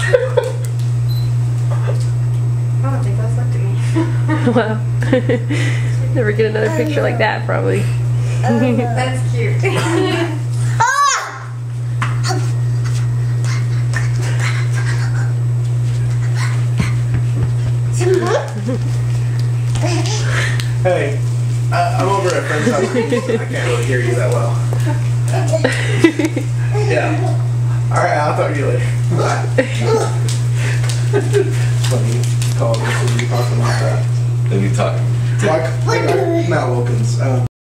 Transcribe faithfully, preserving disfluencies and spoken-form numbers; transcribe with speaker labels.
Speaker 1: I don't think that's looked at me.
Speaker 2: Wow. Never get another picture like that, probably.
Speaker 1: That's cute.
Speaker 3: Hey, uh, I'm over at friend's house. I can't really hear you that well. Yeah. Alright, I'll talk to you later. Bye. Funny. Call me when you talking like that.
Speaker 4: Then you talk.
Speaker 3: Like, like, Matt Wilkins. Um,